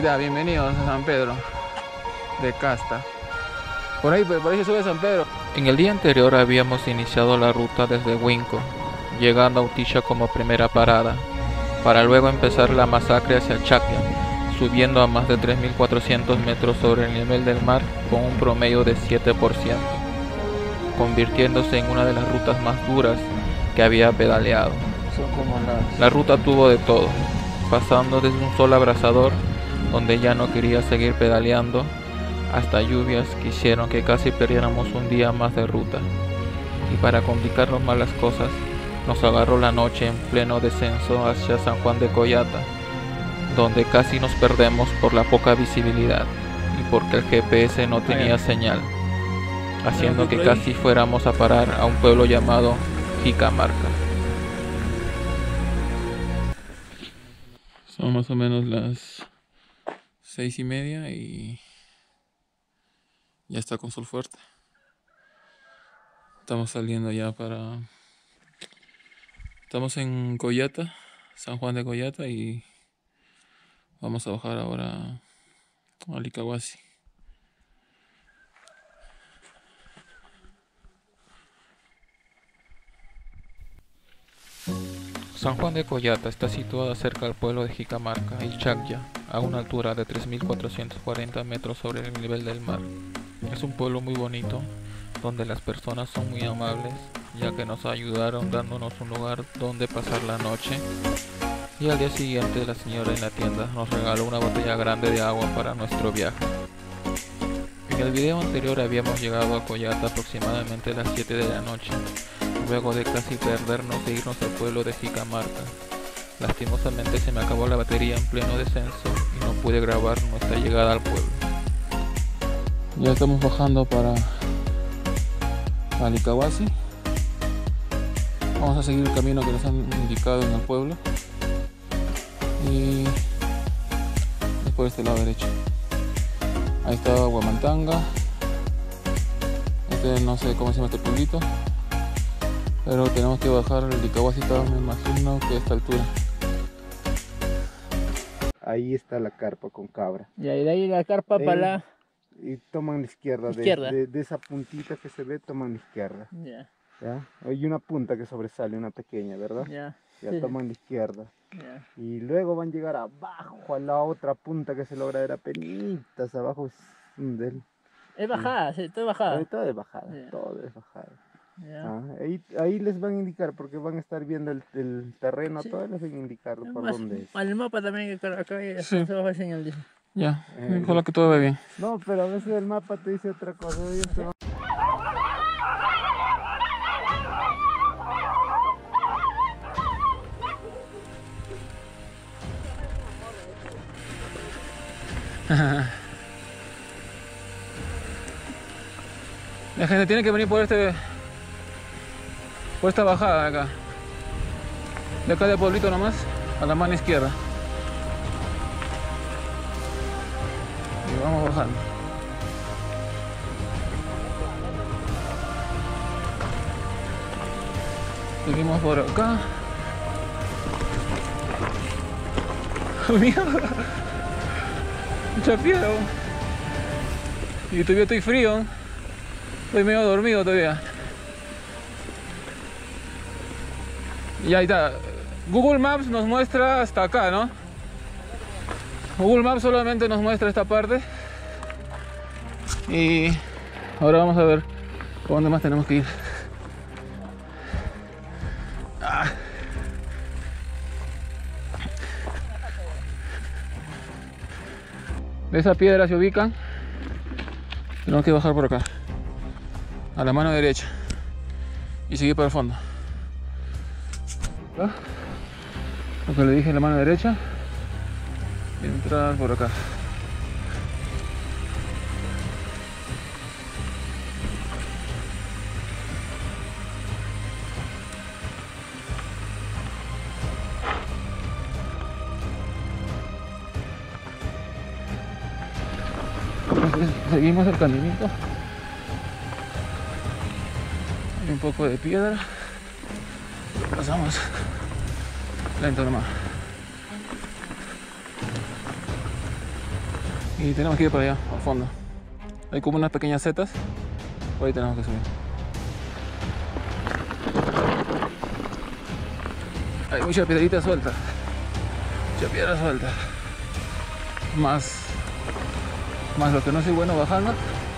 está, bienvenidos a San Pedro de Casta. Por ahí se sube San Pedro. En el día anterior habíamos iniciado la ruta desde Huinco, llegando a Utixa como primera parada, para luego empezar la masacre hacia Chaclla, subiendo a más de 3.400 metros sobre el nivel del mar con un promedio de 7%, convirtiéndose en una de las rutas más duras que había pedaleado. La ruta tuvo de todo, pasando desde un sol abrasador, donde ya no quería seguir pedaleando, hasta lluvias que hicieron que casi perdiéramos un día más de ruta. Y para complicarnos más las cosas, nos agarró la noche en pleno descenso hacia San Juan de Collata, donde casi nos perdemos por la poca visibilidad y porque el GPS no tenía señal, haciendo que casi fuéramos a parar a un pueblo llamado Jicamarca. Son más o menos las 6:30 y ya está con sol fuerte. Estamos saliendo ya para... Estamos en Collata, San Juan de Collata, y vamos a bajar ahora a Licahuasi. San Juan de Collata está situada cerca del pueblo de Jicamarca y Chaclla, a una altura de 3.440 metros sobre el nivel del mar. Es un pueblo muy bonito, donde las personas son muy amables, ya que nos ayudaron dándonos un lugar donde pasar la noche, y al día siguiente la señora en la tienda nos regaló una botella grande de agua para nuestro viaje. En el video anterior habíamos llegado a Collata aproximadamente a las 7 de la noche, luego de casi perdernos e irnos al pueblo de Jicamarca. Lastimosamente se me acabó la batería en pleno descenso y no pude grabar nuestra llegada al pueblo. Ya estamos bajando para Licahuasi. Vamos a seguir el camino que nos han indicado en el pueblo y por este lado derecho. Ahí está Huamantanga. No sé cómo se llama este pueblito, pero tenemos que bajar el Licahuasi, me imagino que a esta altura. Ahí está la carpa con cabra. Y de ahí la carpa para la... Y toman la izquierda. De esa puntita que se ve, toman la izquierda. Ya. ¿Ya? Hay una punta que sobresale, una pequeña, ¿verdad? Ya. Ya Sí. toman la izquierda. Ya. Y luego van a llegar abajo, a la otra punta que se logra ver apenitas. Abajo es un del... Es bajada, sí, todo es bajada. Todo es bajada, Ya. todo es bajada. Ya. Ahí les van a indicar, porque van a estar viendo el terreno, Sí. todo les van a indicar por Más- dónde es. Al mapa también, que acá Sí. se baja el señal, dice. Ya, ojalá que todo vaya bien. No, pero a veces el mapa te dice otra cosa. Ellos te van- La gente tiene que venir por esta bajada de acá. De acá del pueblito nomás, a la mano izquierda. Y vamos bajando. Seguimos por acá. Mierda. Mucha piedra. Y todavía estoy frío. Estoy medio dormido todavía. Y ahí está. Google Maps nos muestra hasta acá, ¿no? Google Maps solamente nos muestra esta parte. Y ahora vamos a ver por dónde más tenemos que ir. De esa piedra se ubican. Tenemos que bajar por acá, a la mano derecha, y seguir para el fondo. ¿Ah? Lo que le dije, la mano derecha, y entrar por acá. Entonces, seguimos el caminito. Hay un poco de piedra. Pasamos lento nomás. Y tenemos que ir para allá, al fondo. Hay como unas pequeñas setas. Por ahí tenemos que subir. Hay mucha piedrita suelta. Mucha piedra suelta. Más lo que no soy bueno bajando.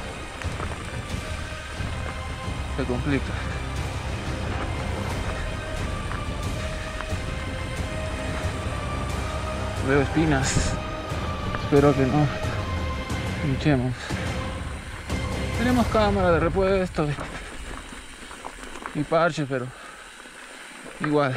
Se complica. Veo espinas. Espero que no pinchemos. Tenemos cámara de repuesto y parche, pero igual.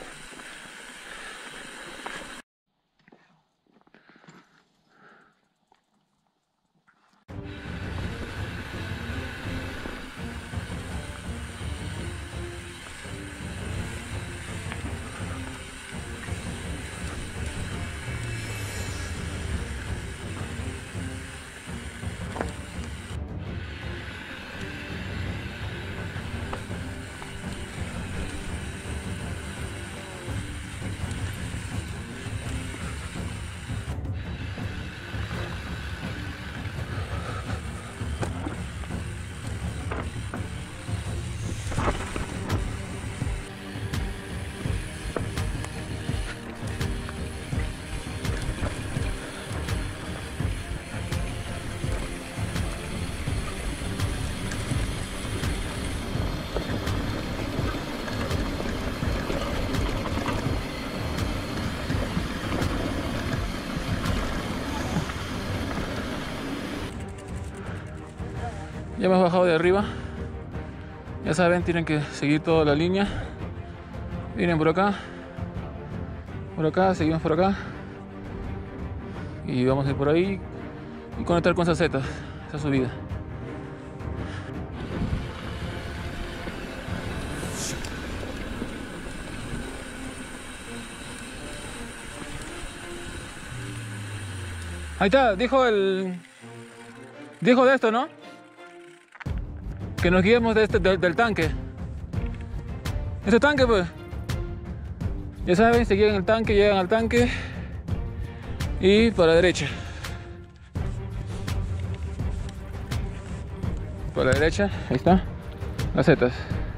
Ya hemos bajado de arriba. Ya saben, tienen que seguir toda la línea. Vienen por acá, seguimos por acá. Y vamos a ir por ahí y conectar con esa seta, esa subida. Ahí está, dijo de esto, ¿no? Que nos guiemos de del tanque. Este tanque, pues. Ya saben, se guían el tanque, llegan al tanque. Y para la derecha. Para la derecha, ahí está. Las setas.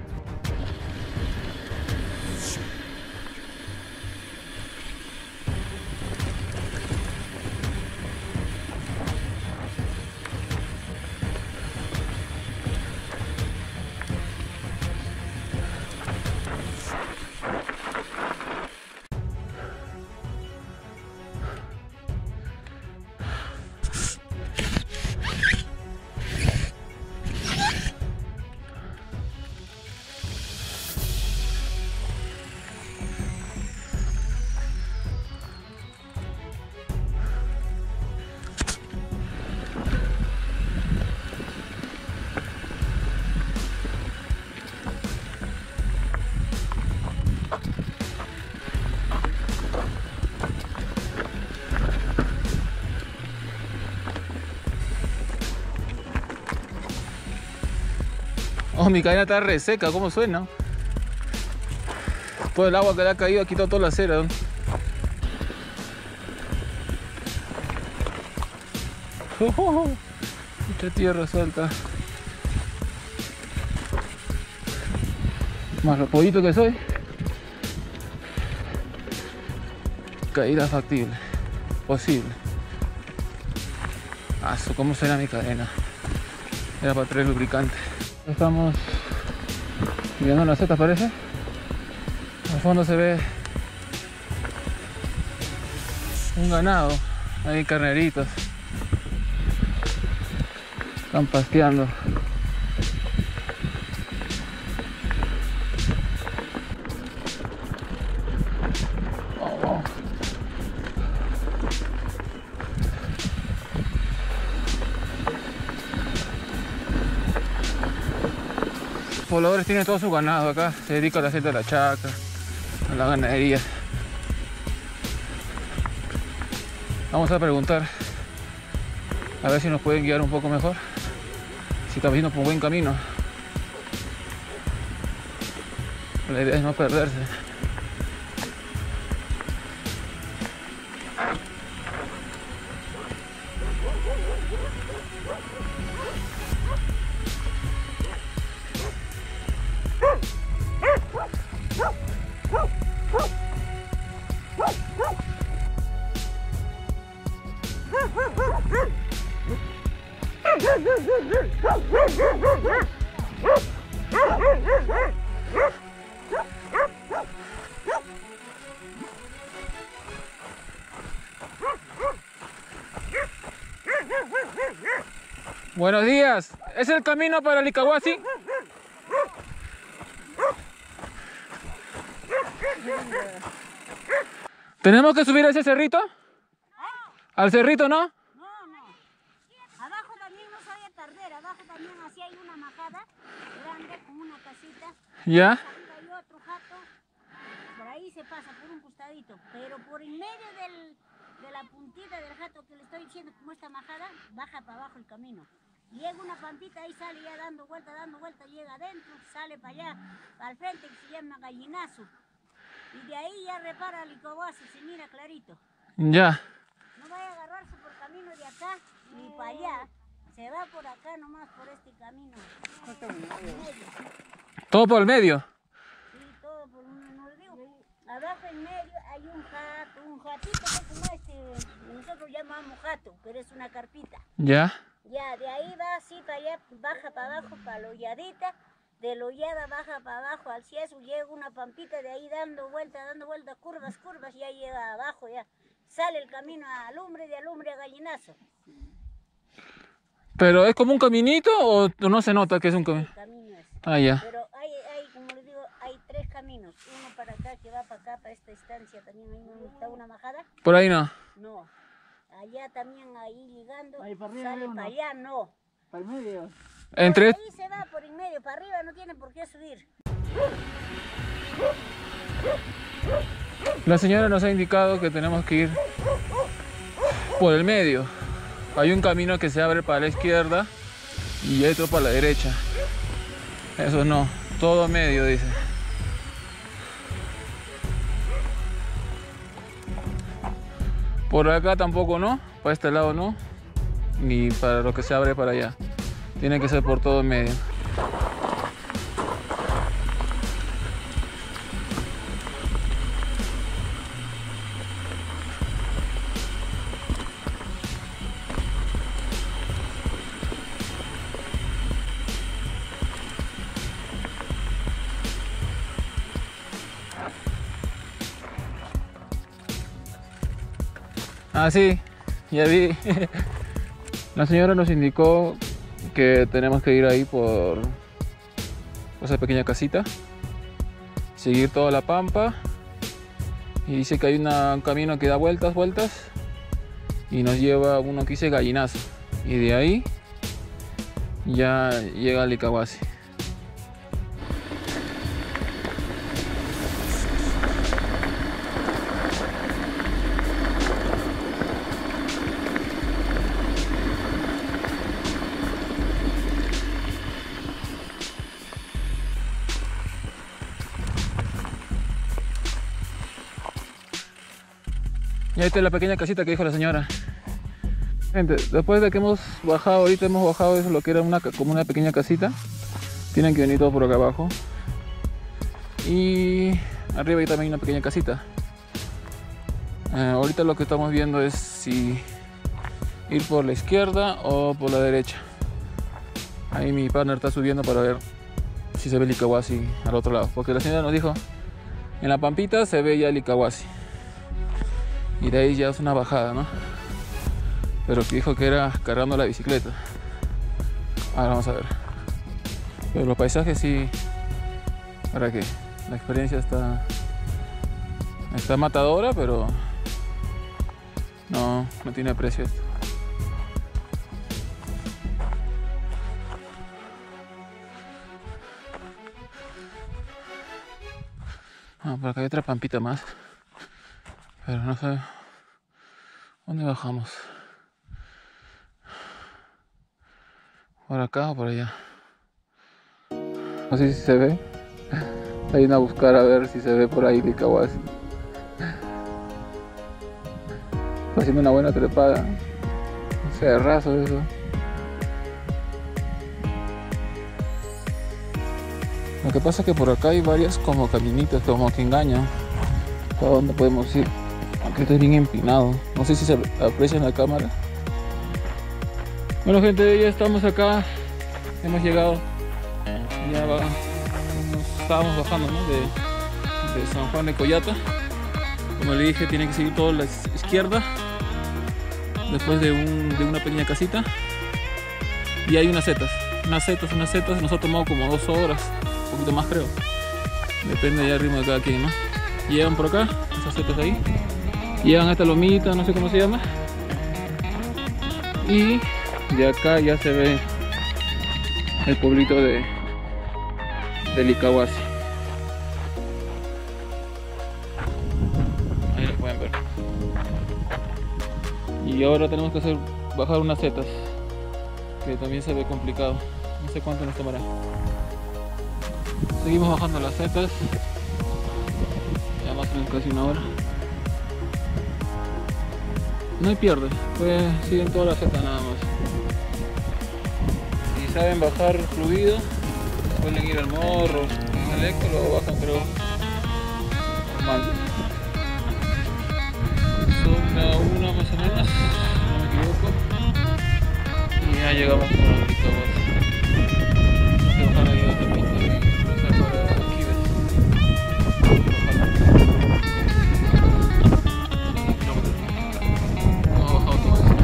Oh, mi cadena está reseca, ¿cómo suena? Todo el agua que le ha caído ha quitado toda la cera, ¿no? Mucha tierra suelta. Más lo pollito que soy. Caída factible. Posible. ¿Cómo suena mi cadena? Era para traer lubricante. Estamos viendo las setas, parece. Al fondo se ve un ganado, hay carneritos, están pasteando. Los pobladores tienen todo su ganado acá, se dedica a la gente de la chacra, a la ganadería. Vamos a preguntar a ver si nos pueden guiar un poco mejor, si estamos yendo por buen camino. La idea es no perderse. Buenos días. ¿Es el camino para Licahuasi? ¿Tenemos que subir a ese cerrito? ¿Al cerrito no? No. Abajo también no soy tardera. Abajo también así hay una majada grande con una casita. Ya. Arriba hay otro jato. Por ahí se pasa por un costadito. Pero por en medio de la puntita del jato que le estoy diciendo, como esta majada, baja para abajo el camino. Llega una pampita, ahí sale ya dando vuelta, llega adentro, sale para allá, al frente, que se llama Gallinazo. Y de ahí ya repara Licahuasi, se mira clarito. Ya. No vaya a agarrarse por el camino de acá ni para allá. Se va por acá nomás, por este camino. ¿Todo por el medio? Sí, todo por no le digo. Abajo en medio hay un jatito que como este, nosotros llamamos jato, pero es una carpita. Ya. Ya, de ahí va así para allá, baja para abajo, para la holladita. De la hollada baja para abajo al cieso, llega una pampita de ahí dando vueltas, curvas, ya llega abajo, ya. Sale el camino a alumbre, de alumbre a Gallinazo. ¿Pero es como un caminito o no se nota que es un camino? El camino es. Ah, ya. Pero hay, como les digo, hay tres caminos. Uno para acá, que va para acá, para esta estancia también. Ahí está una majada. ¿Por ahí no? No. Allá también, ahí ligando. Ahí para arriba sale hay uno. para allá, no. Para el medio. Entre... Por ahí se va por en medio, para arriba no tiene por qué subir. La señora nos ha indicado que tenemos que ir por el medio. Hay un camino que se abre para la izquierda y otro para la derecha. Eso no, todo medio, dice. Por acá tampoco no, para este lado no, ni para lo que se abre para allá. Tiene que ser por todo medio. Ah, sí, ya vi. La señora nos indicó que tenemos que ir ahí por esa pequeña casita, seguir toda la pampa, y dice que hay un camino que da vueltas y nos lleva a uno que dice Gallinazo, y de ahí ya llega a Licahuasi. Y ahí está la pequeña casita que dijo la señora. Gente, después de que hemos bajado, ahorita hemos bajado eso, lo que era como una pequeña casita. Tienen que venir todos por acá abajo. Y arriba hay también una pequeña casita. Ahorita lo que estamos viendo es si ir por la izquierda o por la derecha. Ahí mi partner está subiendo para ver si se ve Licahuasi al otro lado. Porque la señora nos dijo, en la pampita se ve ya Licahuasi. Y de ahí ya es una bajada, ¿no? Pero que dijo que era cargando la bicicleta. Ahora vamos a ver. Pero los paisajes sí... ¿Para qué? La experiencia está matadora, pero no tiene precio esto. Por acá hay otra pampita más. Pero no sé dónde bajamos. ¿Por acá o por allá? No sé si se ve. Hay una a buscar a ver si se ve por ahí Licahuasi. Está haciendo una buena trepada. Un cerrazo eso. Lo que pasa es que por acá hay varias como caminitos como que engañan. ¿Para dónde podemos ir? Aquí está bien empinado. No sé si se aprecia en la cámara. Bueno gente, ya estamos acá, hemos llegado, ya estábamos bajando, ¿no? de San Juan de Coyata. Como le dije, tiene que seguir todo a la izquierda, después de una pequeña casita, y hay unas setas, nos ha tomado como 2 horas, un poquito más creo, depende ya del ritmo de cada quien, ¿no? Llegan por acá, esas setas ahí, llegan a esta lomita, no sé cómo se llama, y de acá ya se ve el pueblito de Licahuasi. Ahí lo pueden ver. Y ahora tenemos que bajar unas setas, que también se ve complicado. No sé cuánto nos tomará. Seguimos bajando las setas. Ya más o menos casi una hora. No hay pierde, pues siguen todas las setas nada más. Si saben bajar fluido, suelen ir al morro, en electro lo bajan creo normal. Son la 1 más o menos, si no me equivoco. Y ya llegamos a la Licahuasi. Vamos a bajar ahí otra pista y cruzar para Quibes. Vamos a bajar otra vez.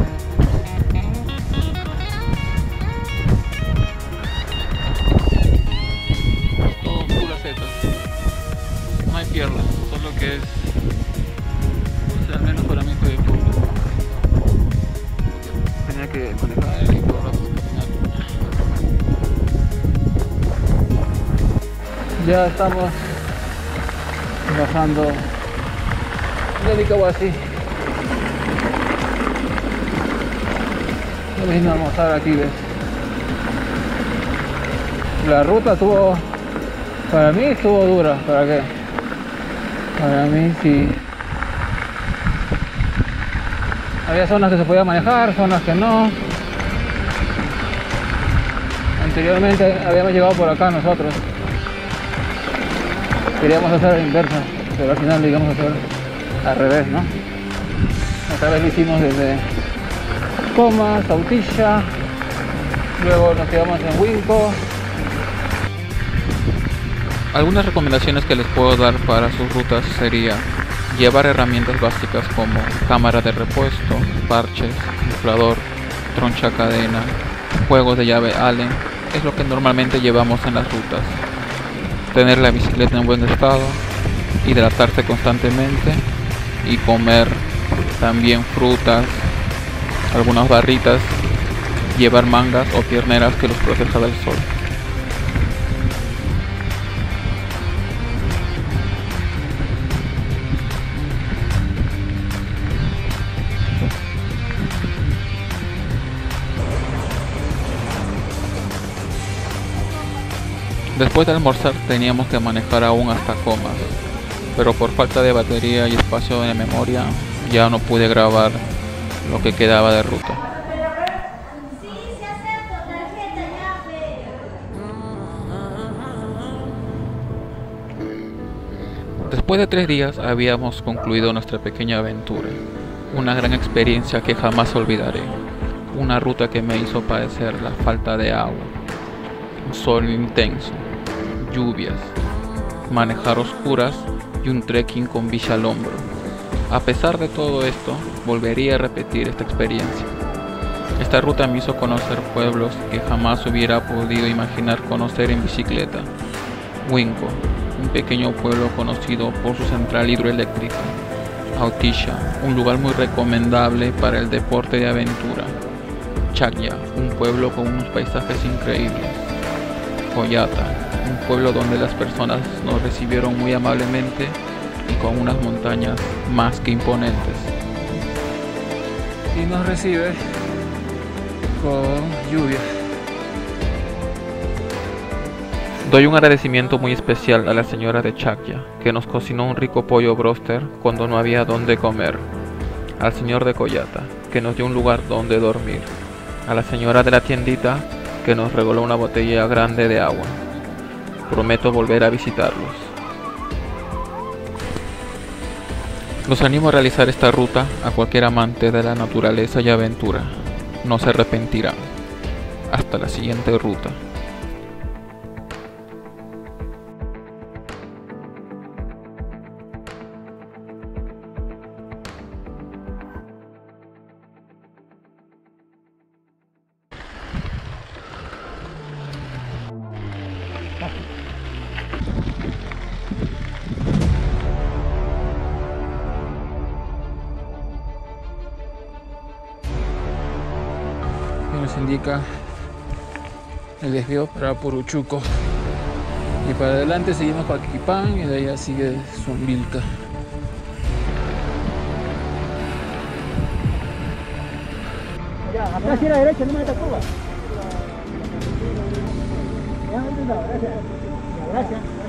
Todo pura setas. No hay piernas, solo que es, o sea, al menos para mí fue poco. Tenía que manejar y todo rato caminar. Ya estamos bajando de Licahuasi. Vamos a almorzar aquí, ¿ves? La ruta para mí estuvo dura. ¿Para qué? Para mí sí. Había zonas que se podía manejar, zonas que no. Anteriormente habíamos llegado por acá nosotros. Queríamos hacer la inversa, pero al final lo íbamos a hacer al revés, ¿no? Esta vez lo hicimos desde Comas, Autilla, luego nos quedamos en Huinco. Algunas recomendaciones que les puedo dar para sus rutas sería llevar herramientas básicas como cámara de repuesto, parches, inflador, troncha cadena, juegos de llave Allen, es lo que normalmente llevamos en las rutas. Tener la bicicleta en buen estado, hidratarse constantemente y comer también frutas, algunas barritas, llevar mangas o pierneras que los proteja del sol. Después de almorzar teníamos que manejar aún hasta Comas, pero por falta de batería y espacio de memoria ya no pude grabar lo que quedaba de ruta. Después de 3 días habíamos concluido nuestra pequeña aventura, una gran experiencia que jamás olvidaré, una ruta que me hizo padecer la falta de agua, un sol intenso, lluvias, manejar oscuras y un trekking con bici al hombro. A pesar de todo esto, volvería a repetir esta experiencia. Esta ruta me hizo conocer pueblos que jamás hubiera podido imaginar conocer en bicicleta. Huinco, un pequeño pueblo conocido por su central hidroeléctrica. Autilla, un lugar muy recomendable para el deporte de aventura. Chacya, un pueblo con unos paisajes increíbles. Coyata, un pueblo donde las personas nos recibieron muy amablemente y con unas montañas más que imponentes. Y nos recibe con lluvia. Doy un agradecimiento muy especial a la señora de Chacya, que nos cocinó un rico pollo broster cuando no había dónde comer. Al señor de Coyata, que nos dio un lugar donde dormir. A la señora de la tiendita, que nos regaló una botella grande de agua. Prometo volver a visitarlos. Los animo a realizar esta ruta a cualquier amante de la naturaleza y aventura. No se arrepentirán. Hasta la siguiente ruta. Y nos indica el desvío para Puruchuco. Y para adelante seguimos para Quipán y de allá sigue Zumbilca. Acá sí a la derecha, no me esta curva. Gracias. Gracias.